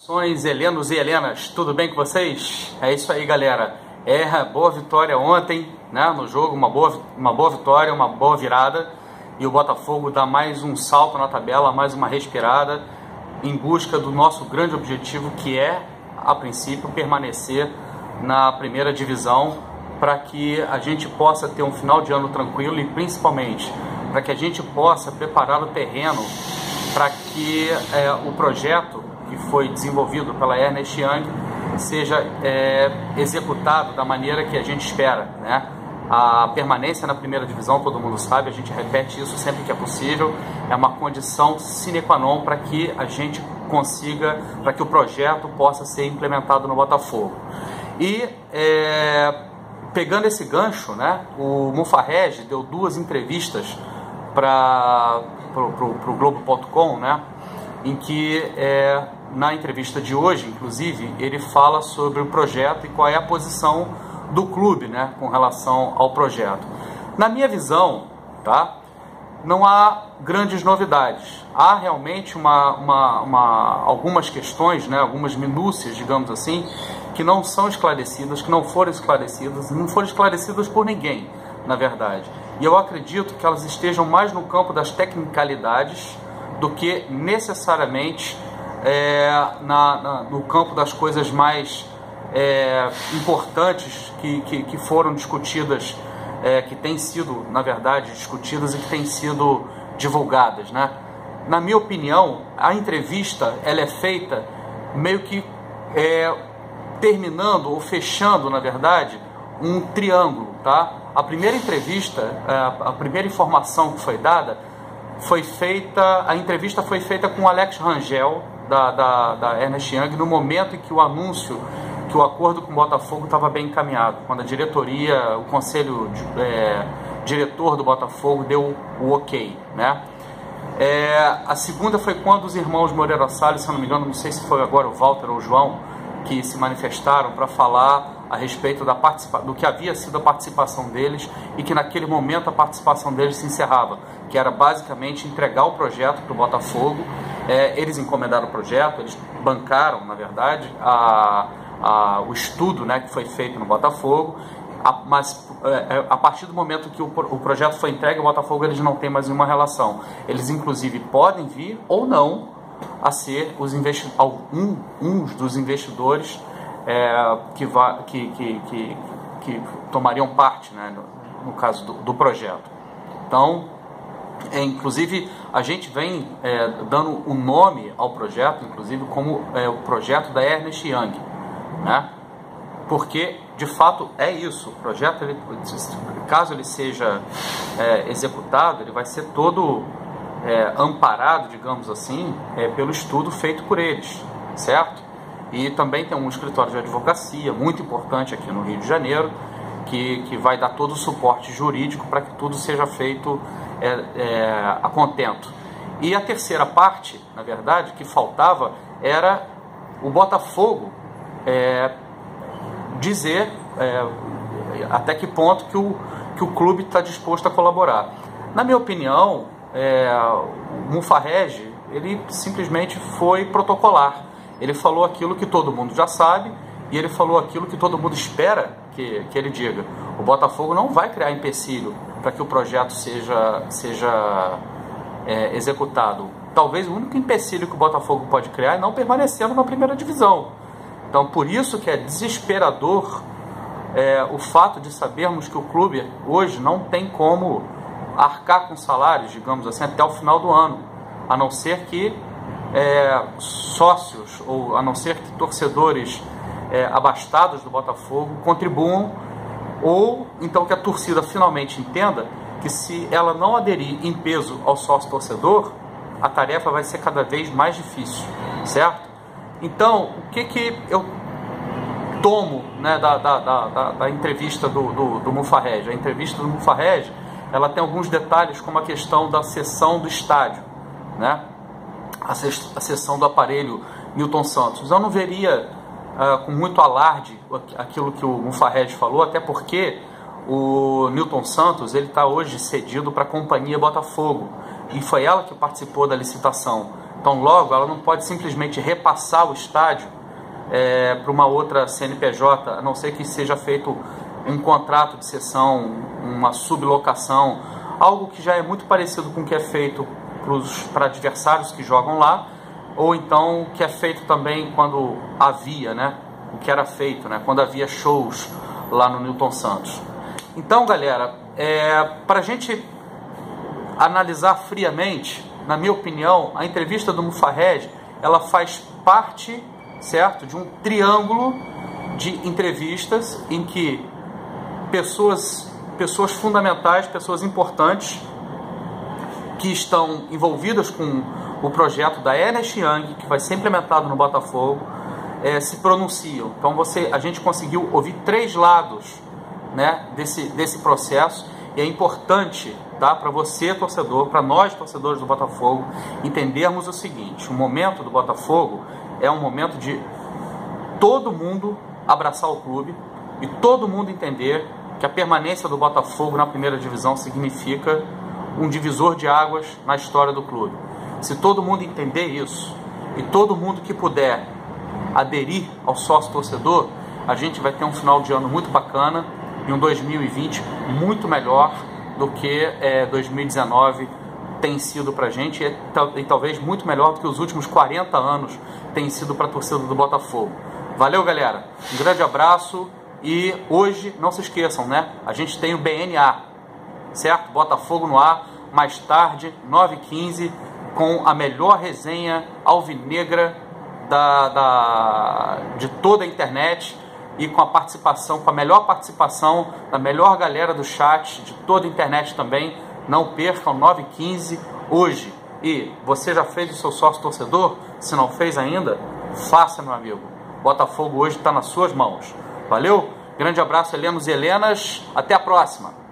Helenos e Helenas, tudo bem com vocês? É isso aí, galera. Boa vitória ontem, né, no jogo, uma boa vitória, uma boa virada, e o Botafogo dá mais um salto na tabela, mais uma respirada em busca do nosso grande objetivo, que é, a princípio, permanecer na primeira divisão, para que a gente possa ter um final de ano tranquilo e principalmente para que a gente possa preparar o terreno para que o projeto que foi desenvolvido pela Ernest Young seja executado da maneira que a gente espera, né? A permanência na primeira divisão, todo mundo sabe, a gente repete isso sempre que é possível, é uma condição sine qua non para que a gente consiga, para que o projeto possa ser implementado no Botafogo. E pegando esse gancho, né, o Mufarrege deu duas entrevistas para o Globo.com, né, em que na entrevista de hoje, inclusive, ele fala sobre o projeto e qual é a posição do clube, né, com relação ao projeto. Na minha visão, tá, não há grandes novidades. Há realmente algumas questões, né, algumas minúcias, digamos assim, que não são esclarecidas, que não foram esclarecidas por ninguém, na verdade. E eu acredito que elas estejam mais no campo das tecnicalidades do que necessariamente no campo das coisas mais importantes que foram discutidas, que têm sido, na verdade, discutidas e que têm sido divulgadas, né? Na minha opinião, a entrevista ela é feita meio que terminando ou fechando, na verdade, um triângulo, tá? A primeira entrevista, a primeira informação que foi dada, a entrevista foi feita com o Alex Rangel, da Ernest Young, no momento em que o anúncio, que o acordo com o Botafogo estava bem encaminhado, quando a diretoria, o conselho diretor do Botafogo deu o ok, né? A segunda foi quando os irmãos Moreira Salles, se eu não me engano, não sei se foi agora o Walter ou o João, que se manifestaram para falar a respeito do que havia sido a participação deles e que naquele momento a participação deles se encerrava, que era basicamente entregar o projeto para o Botafogo. Eles encomendaram o projeto, eles bancaram, na verdade, o estudo, né, que foi feito no Botafogo, mas a partir do momento que o projeto foi entregue ao Botafogo, eles não têm mais nenhuma relação. Eles inclusive podem vir ou não a ser uns dos investidores que tomariam parte, né, no caso do projeto. Então, inclusive, a gente vem dando um nome ao projeto, inclusive como o projeto da Ernest Young, né? Porque, de fato, é isso. O projeto, caso ele seja executado, ele vai ser todo amparado, digamos assim, pelo estudo feito por eles, certo? E também tem um escritório de advocacia muito importante aqui no Rio de Janeiro, que vai dar todo o suporte jurídico para que tudo seja feito a contento. E a terceira parte, na verdade, que faltava, era o Botafogo dizer até que ponto que o clube está disposto a colaborar. Na minha opinião, o Mufarrege, ele simplesmente foi protocolar. Ele falou aquilo que todo mundo já sabe e ele falou aquilo que todo mundo espera que ele diga. O Botafogo não vai criar empecilho para que o projeto seja executado. Talvez o único empecilho que o Botafogo pode criar é não permanecendo na primeira divisão. Então, por isso que é desesperador o fato de sabermos que o clube hoje não tem como arcar com salários, digamos assim, até o final do ano, a não ser que sócios, ou a não ser que torcedores abastados do Botafogo contribuam, ou então que a torcida finalmente entenda que se ela não aderir em peso ao sócio-torcedor, a tarefa vai ser cada vez mais difícil, certo? Então, o que eu tomo, né, da entrevista do Mufarrege? A entrevista do Mufarrege, ela tem alguns detalhes, como a questão da cessão do estádio, né? A cessão do aparelho Newton Santos. Eu não veria com muito alarde aquilo que o Mufarrege falou, até porque o Newton Santos ele está hoje cedido para a Companhia Botafogo, e foi ela que participou da licitação. Então logo ela não pode simplesmente repassar o estádio para uma outra CNPJ, a não ser que seja feito um contrato de cessão, uma sublocação, algo que já é muito parecido com o que é feito para adversários que jogam lá, ou então que é feito também quando havia, né, o que era feito, né, quando havia shows lá no Newton Santos. Então, galera, para a gente analisar friamente, na minha opinião, a entrevista do Mufarrege, ela faz parte, certo, de um triângulo de entrevistas em que pessoas fundamentais, pessoas importantes que estão envolvidas com o projeto da Ernest Young, que vai ser implementado no Botafogo, se pronunciam. Então a gente conseguiu ouvir 3 lados, né, desse processo, e é importante, tá, para você, torcedor, para nós, torcedores do Botafogo, entendermos o seguinte: o momento do Botafogo é um momento de todo mundo abraçar o clube e todo mundo entender que a permanência do Botafogo na primeira divisão significa um divisor de águas na história do clube. Se todo mundo entender isso e todo mundo que puder aderir ao sócio-torcedor, a gente vai ter um final de ano muito bacana e um 2020 muito melhor do que 2019 tem sido para a gente e talvez muito melhor do que os últimos 40 anos tem sido para a torcida do Botafogo. Valeu, galera, um grande abraço. E hoje, não se esqueçam, né? A gente tem o BNA, certo? Botafogo no ar, mais tarde, 9h15, com a melhor resenha alvinegra de toda a internet e com a melhor participação da melhor galera do chat, de toda a internet também. Não percam, 9h15 hoje. E você já fez o seu sócio torcedor? Se não fez ainda, faça, meu amigo. Botafogo hoje está nas suas mãos. Valeu? Grande abraço, Helenos e Helenas. Até a próxima.